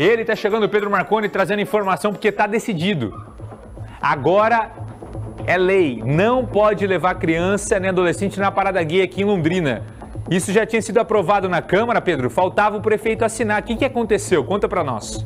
Ele tá chegando, o Pedro Marconi, trazendo informação porque tá decidido. Agora é lei, não pode levar criança nem adolescente na parada gay aqui em Londrina. Isso já tinha sido aprovado na Câmara, Pedro, faltava o prefeito assinar. O que aconteceu? Conta pra nós.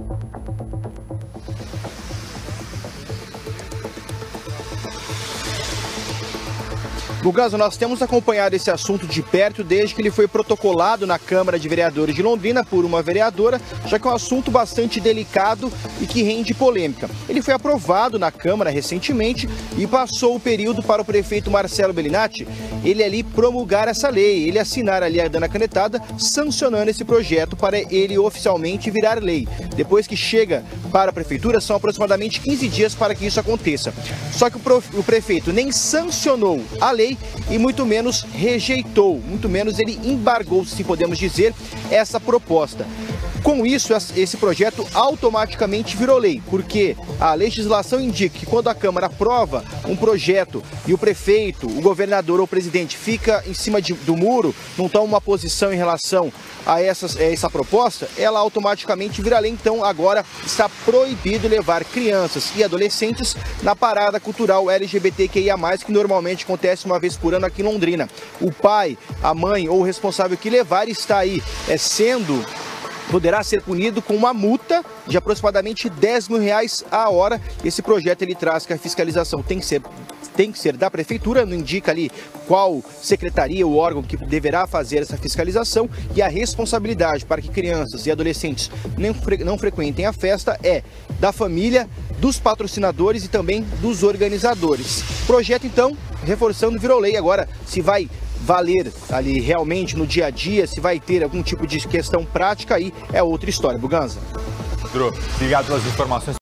Buganza, nós temos acompanhado esse assunto de perto desde que ele foi protocolado na Câmara de Vereadores de Londrina por uma vereadora, já que é um assunto bastante delicado e que rende polêmica. Ele foi aprovado na Câmara recentemente e passou o período para o prefeito Marcelo Bellinati, ele ali promulgar essa lei, ele assinar ali dando a canetada, sancionando esse projeto para ele oficialmente virar lei. Depois que chega para a prefeitura, são aproximadamente 15 dias para que isso aconteça. Só que o prefeito nem sancionou a lei e muito menos rejeitou, muito menos ele embargou, se podemos dizer, essa proposta. Com isso, esse projeto automaticamente virou lei, porque a legislação indica que quando a Câmara aprova um projeto e o prefeito, o governador ou o presidente fica em cima do muro, não toma uma posição em relação a essa proposta, ela automaticamente vira lei. Então agora está proibido levar crianças e adolescentes na parada cultural LGBTQIA+, que normalmente acontece uma vez por ano aqui em Londrina. O pai, a mãe ou o responsável que levar está aí poderá ser punido com uma multa de aproximadamente R$10 mil a hora. Esse projeto ele traz que a fiscalização tem que ser da prefeitura, não indica ali qual secretaria ou órgão que deverá fazer essa fiscalização, e a responsabilidade para que crianças e adolescentes não frequentem a festa é da família, dos patrocinadores e também dos organizadores. O projeto, então, reforçando, virou lei. Agora, se vai valer ali realmente no dia a dia, se vai ter algum tipo de questão prática, aí é outra história. Buganza. Obrigado pelas informações.